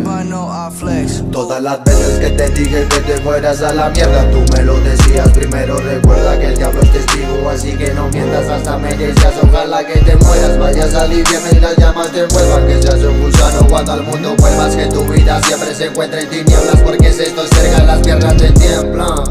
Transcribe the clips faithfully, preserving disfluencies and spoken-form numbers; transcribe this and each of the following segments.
urbano a flex. Todas las veces que te dije que te fueras a la mierda, tú me lo decías primero. Recuerda que el diablo es testigo, así que no mientas. Hasta me decías ojalá que te mueras, vayas a aliviarme y las llamas te envuelvan. Que seas un gusano cuando al mundo vuelvas, que tu vida siempre se encuentre en tinieblas, porque si esto es cerca las piernas te tiemblan.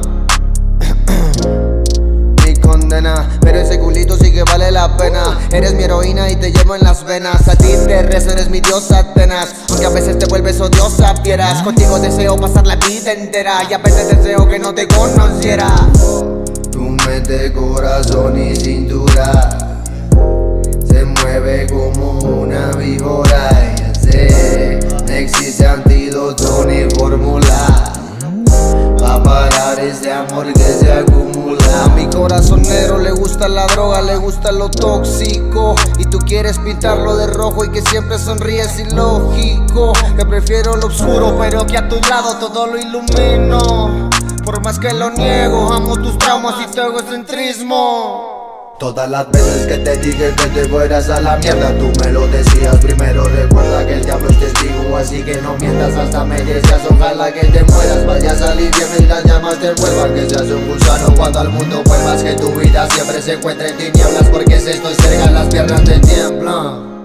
Mi condena, pero ese culito sí que vale la pena. Eres mi heroína y te llevo en las venas. A ti te rezo, eres mi diosa Atenas, aunque a veces te vuelves odiosa, fieras. Contigo deseo pasar la vida entera y a veces deseo que no te conociera. Tu mente, corazón y cintura se mueve como una víbora. Y sé, no existe antídoto ni fórmula pa' parar ese amor que se acumula. A mi corazonero le gusta la droga, le gusta lo tóxico, y tú quieres pintarlo de rojo y que siempre sonríes, ilógico. Que prefiero lo oscuro, pero que a tu lado todo lo ilumino. Por más que lo niego, amo tus traumas y tu egocentrismo. Todas las veces que te dije que te fueras a la mierda, tú me lo decías primero. Recuerda que el diablo es testigo, así que no mientas. Hasta me decías ojalá que te mueras, vayas a aliviarme y las llamas te envuelvan. Que seas un gusano cuando al mundo vuelvas, que tu vida siempre se encuentre en tinieblas, porque si estoy cerca las piernas te tiemblan.